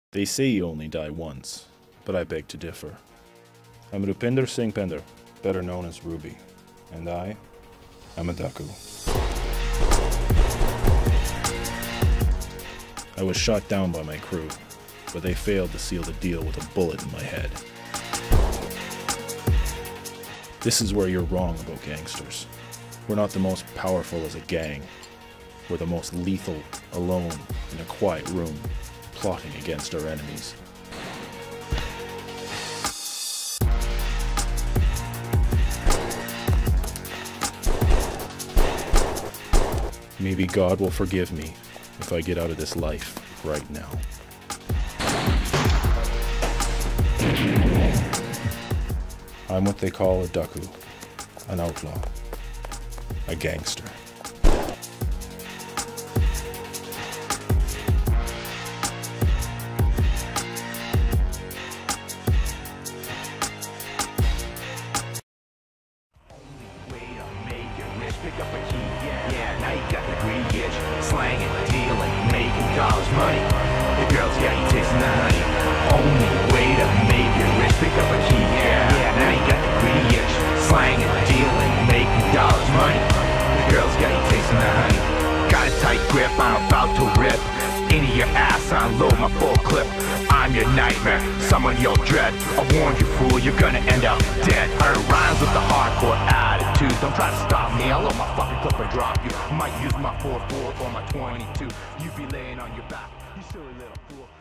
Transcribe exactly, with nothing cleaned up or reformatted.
They say you only die once, but I beg to differ. I'm Rupinder Singh Pender, better known as Ruby, and I am a Daaku. I was shot down by my crew, but they failed to seal the deal with a bullet in my head. This is where you're wrong about gangsters. We're not the most powerful as a gang. We're the most lethal, alone, in a quiet room, plotting against our enemies. Maybe God will forgive me if I get out of this life right now. I'm what they call a Daaku, an outlaw, a gangster. Pick up a key, yeah, yeah, now you got the green itch. Slanging, dealing, making dollars, money. The girls got you tasting the honey. Only way to make it rich. Pick up a key, yeah, yeah, now you got the green itch. Slanging, dealing, making dollars, money. The girls got you tasting the honey. Got a tight grip, I'm about to rip into your ass, unload my full clip. I'm your nightmare, someone you'll dread. I warned you, fool, you're gonna end up dead. I rhymes with the hardcore attitude. Don't try to stop me, I'll load my fucking clip and drop you. Might use my four four or my twenty-two. You be laying on your back, you silly little fool.